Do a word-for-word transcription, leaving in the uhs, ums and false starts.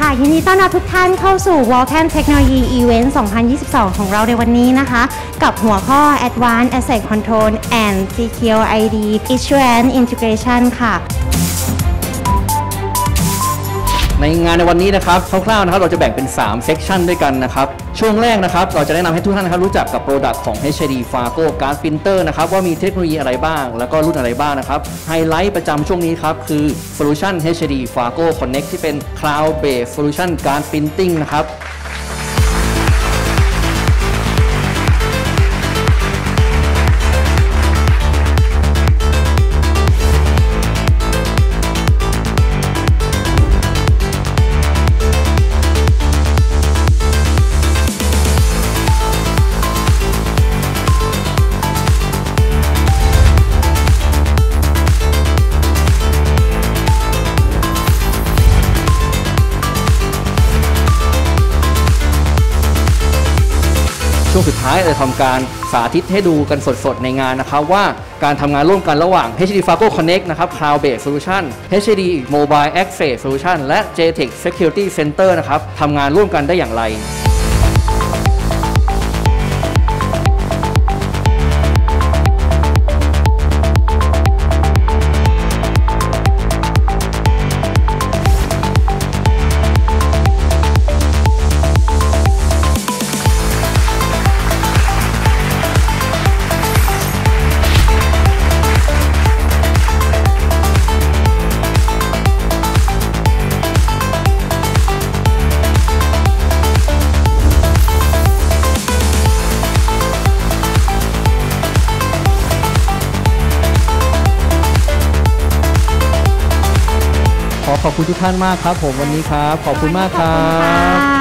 ยินดีต้อนรับทุกท่านเข้าสู่ Vulcan Technology Event สองพันยี่สิบสอง ของเราในวันนี้นะคะกับหัวข้อ Advanced Asset Control and Secure ไอ ดี Issuance Integration ค่ะในงานในวันนี้นะครับคร่าวๆนะครับเราจะแบ่งเป็นสามเซกชันด้วยกันนะครับช่วงแรกนะครับเราจะแนะนำให้ทุกท่านนะครับรู้จักกับ Product ของ เอช ไอ ดี Fargo Card Printer นะครับว่ามีเทคโนโลยีอะไรบ้างแล้วก็รุ่นอะไรบ้างนะครับไฮไลท์ประจำช่วงนี้ครับคือ Solution เอช ไอ ดี Fargo Connect ที่เป็น Cloud Based Solution Card Printing นะครับช่วงสุดท้ายเราทำการสาธิตให้ดูกันสดๆในงานนะครับว่าการทำงานร่วมกันระหว่าง เอช ไอ ดี Fargo Connect นะครับ Cloud Based Solution เอช ไอ ดี Mobile Access Solution และ เจ เทค Security Center นะครับทำงานร่วมกันได้อย่างไรขอขอบคุณทุกท่านมากครับผมวันนี้ครับขอบคุณมากครับ